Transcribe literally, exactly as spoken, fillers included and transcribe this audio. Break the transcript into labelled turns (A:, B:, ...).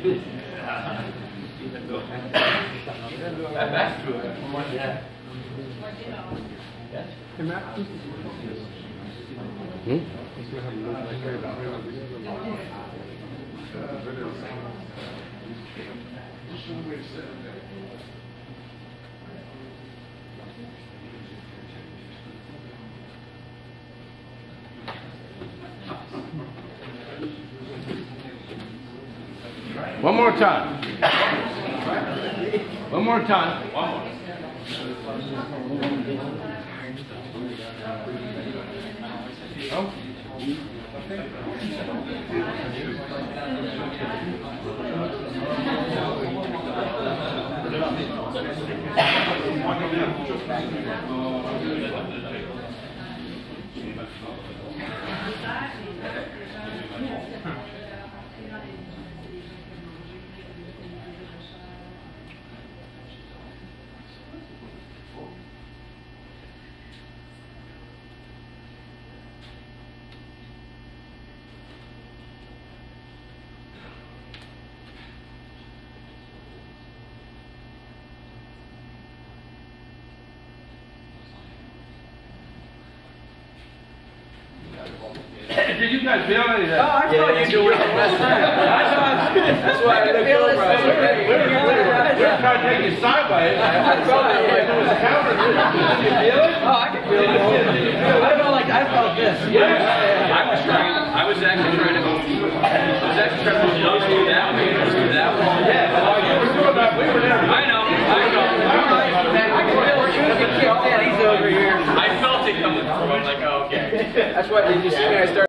A: That's true. Yeah.
B: Hmm? One more time. One more time. One more. Oh. Did you guys feel anything?
A: Oh, I felt yeah, you do it. That's why I didn't feel it. We were trying to take you sideways. I felt it like it was a counter. Did you feel it? Oh, I could feel it. I felt like I felt this. Yeah. I was trying. I was actually trying to go. I was actually trying to go through that way. That way. Yeah. You were doing that. We were there. I know. I know. I could feel it. He's over here. I felt it coming through. I'm like, oh, okay. That's why. Did you see me? I started.